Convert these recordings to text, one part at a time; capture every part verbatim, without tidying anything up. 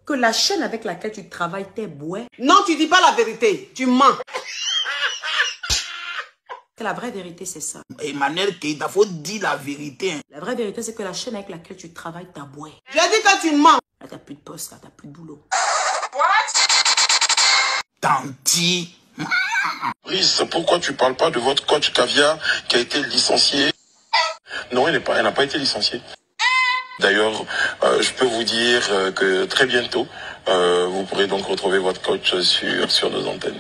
que la chaîne avec laquelle tu travailles t'est bouée. Non, tu dis pas la vérité. Tu mens. La vraie vérité, c'est ça. Emmanuel Keita, faut dire la vérité. Hein. La vraie vérité, c'est que la chaîne avec laquelle tu travailles t'a bouée. J'ai dit que tu mens. Là, t'as plus de poste, là, t'as plus de boulot. Tanti. Brice, pourquoi tu parles pas de votre coach Caviar qui a été licencié? Non, elle n'a pas, pas été licenciée. D'ailleurs, euh, je peux vous dire euh, que très bientôt, euh, vous pourrez donc retrouver votre coach sur, sur nos antennes.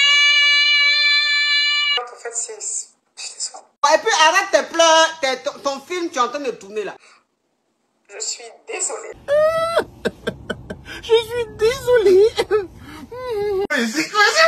En fait, c'est... Et puis arrête tes pleurs, tes, ton, ton film, tu es en train de tourner là. Je suis désolée. Je suis désolée. Mais c'est quoi ça?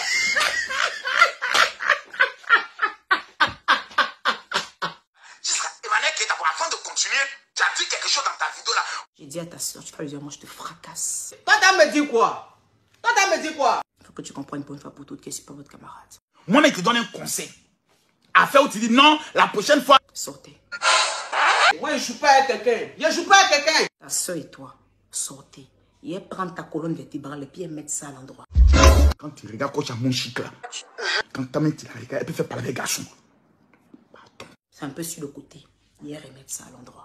Emmanuel Keita, avant de continuer, tu as dit quelque chose dans ta vidéo là. J'ai dit à ta soeur, tu vas lui dire, moi je te fracasse. Toi, t'as me dit quoi? Toi, t'as me dit quoi? Il faut que tu comprennes pour une fois pour toutes que c'est pas votre camarade. Moi, je te donne un conseil. Affaire où tu dis non, la prochaine fois. Sortez. Moi, je joue pas avec quelqu'un. Je joue pas avec quelqu'un. Ta soeur et toi, sortez. Et elle prend ta colonne vertébrale et puis elle met ça à l'endroit. Quand tu regardes coach à mon chic là, quand ta main tu la regardes, elle peut faire parler avec les garçons. C'est un peu sur le côté. Et elle remet ça à l'endroit.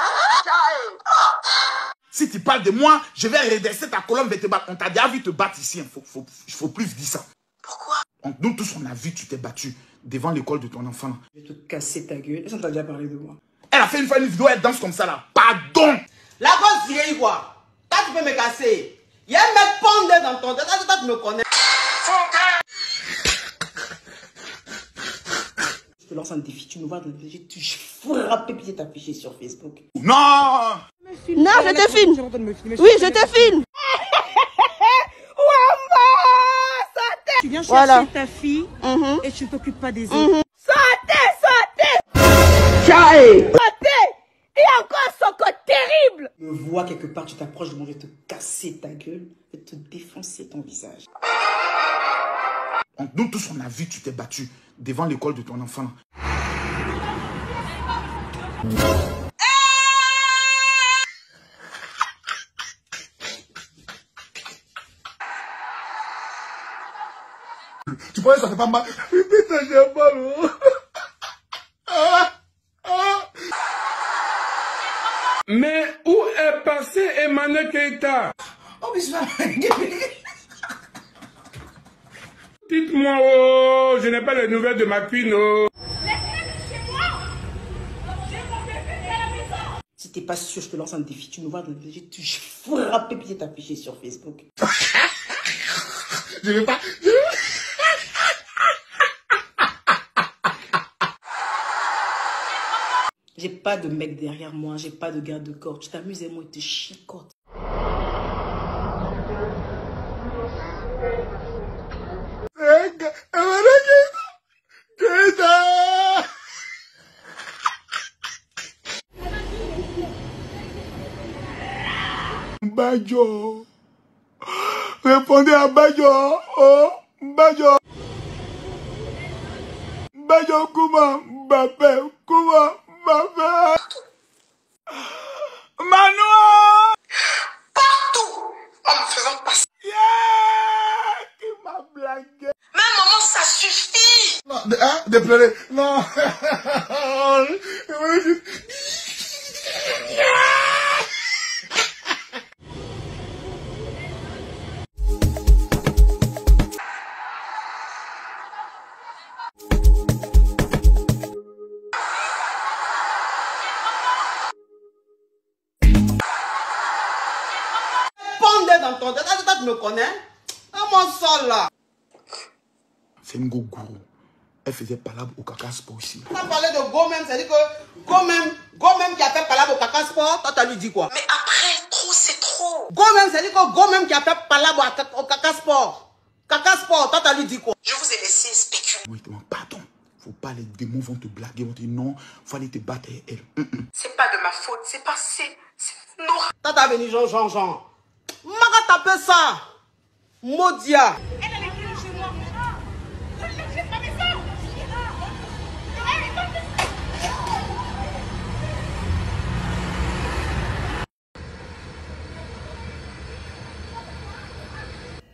Si tu parles de moi, je vais redresser ta colonne vertébrale. On t'a déjà vu te battre ici. Il faut, faut, faut plus dire ça. Pourquoi? Donc, nous tous, on a vu que tu t'es battu devant l'école de ton enfant. Là. Je vais te casser ta gueule. Est-ce qu'on t'a déjà parlé de moi? Elle a fait une fois une vidéo, elle danse comme ça là. Pardon! La gosse vieille quoi. Toi, tu peux me casser. Il y a un mec pondé dans ton tête. Toi, tu me connais. Je te lance un défi. Tu me vois dans le défi. Tu frappes et puis t'afficher sur Facebook. Non! Non, je te filme. Oui, je te filme. Tu viens chercher Voilà. ta fille Mhm. et tu t'occupes pas des autres. Mhm. Sautez, sautez, Chai. sautez. Et encore son code terrible. Me vois quelque part, tu t'approches de moi, je vais te casser ta gueule. Je vais te défoncer ton visage. Donc, nous tous, on a vu que tu t'es battu devant l'école de ton enfant. Là. Tu vois, ça fait pas mal. Putain, j'ai mal. Ah, ah. Mais où est passé Emmanuel Keita? Oh, mais ça. Dites-moi, oh, je n'ai pas les nouvelles de ma queen, oh. Si t'es pas sûr, je te lance un défi. Tu me vois dans le défi, tu frappes et puis t'afficher sur Facebook. Je vais pas. J'ai pas de mec derrière moi, j'ai pas de garde de corps. Tu t'amuses et moi, tu te chicotes. Bajo. Répondez à Bajo. Oh, Bajo. Bajo, comment Mbappé, comment Mbappé. Manoa. Partout. En me faisant passer. Yeah, qui m'a blagué. Mais maman, ça suffit. Non, de, hein, de pleurer. Non. Pondé dans ton tête. Toi, tu me connais. Ah, mon sol là. C'est une go gourou. Elle faisait palabre au Kaka Sport aussi. On a parlé de Go même, c'est-à-dire que Go même, Go même qui a fait palabre au Kaka Sport, toi, t'as lui dit quoi? Mais après, trop, c'est trop. Go même, c'est-à-dire que Go même qui a fait palabre au Kaka Sport. Kaka Sport, toi, t'as lui dit quoi? Je vous ai laissé spéculer. Oui, pardon. Faut pas, les démons vont te blaguer, vont te dire non, faut aller te battre avec elle. Mm -mm. C'est pas de ma faute, c'est passé. C'est noir. Toi, t'as venu Jean, Jean, Jean. Maga taper ça. Maudia.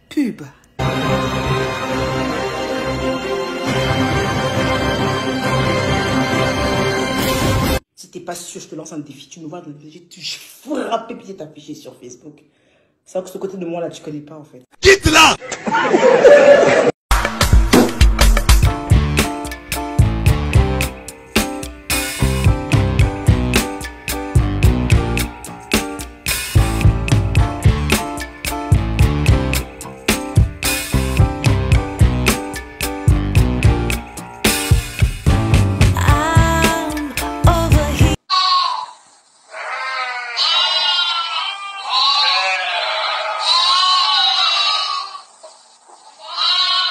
Pub. Si t'es pas sûr, je te lance un défi. Tu me vois dans le défi, tu frappes et puis t'es affiché sur Facebook. C'est vrai que ce côté de moi là, tu connais pas en fait. Quitte là.